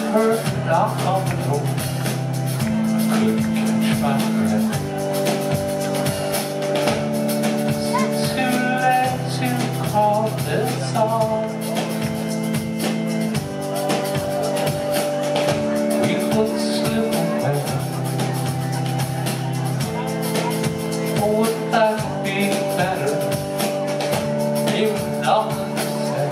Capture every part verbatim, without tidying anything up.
heard a knock on the door. I couldn't catch my breath. It's too late to call this off. We could slip away. Would that be better? Maybe nothing to say.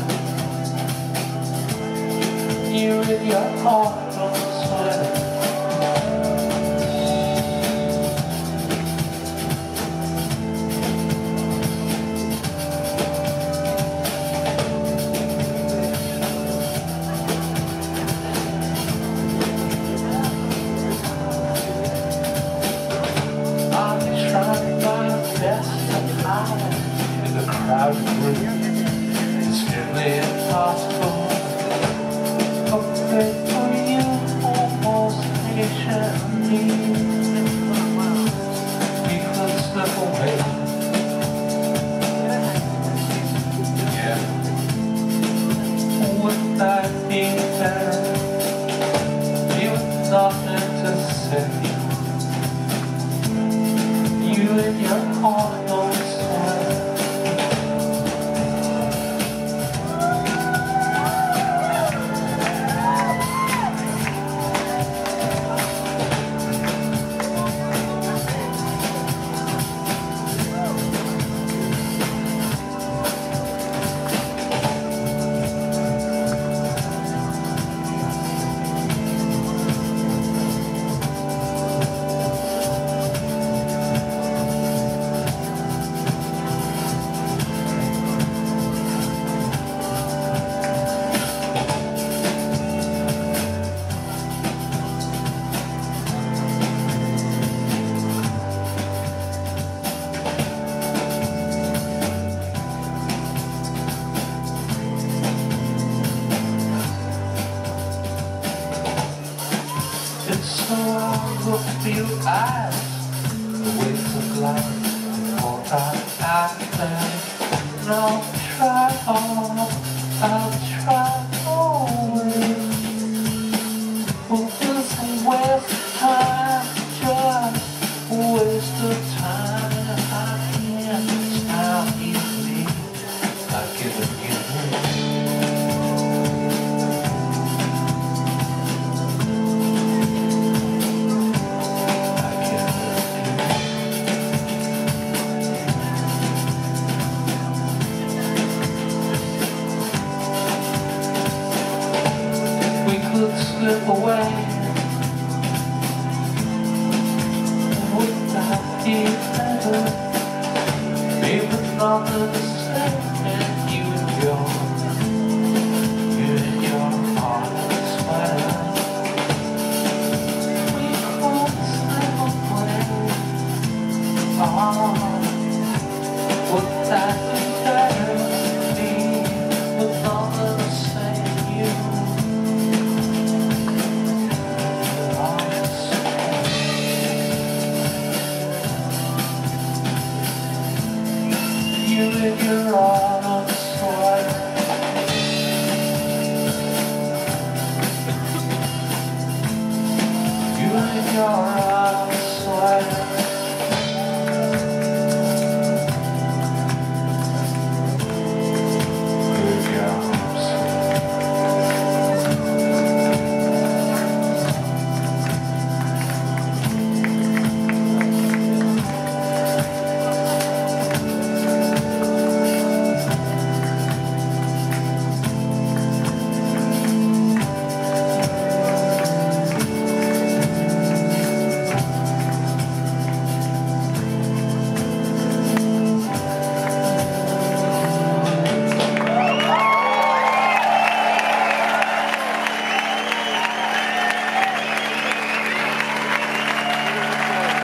You in your heart on the sweater. I'm trying my best to hide in the crowded room. It's nearly impossible. Okay, for you, almost patiently, we could slip away. Yeah, would that be better? You with nothing to say. You and your heart on fire. It's so long look for your eyes, the waves of life, before I act there. And I'll try hard, I'll try always. But this a waste of time, just a waste of time. I can't stop easily, I give it you. Slip away. Would that be better? Maybe nothing to say. And you and your, you and your heart sweater. We could slip away. Oh, would that be better? Me with nothing to say. You. You in your arms.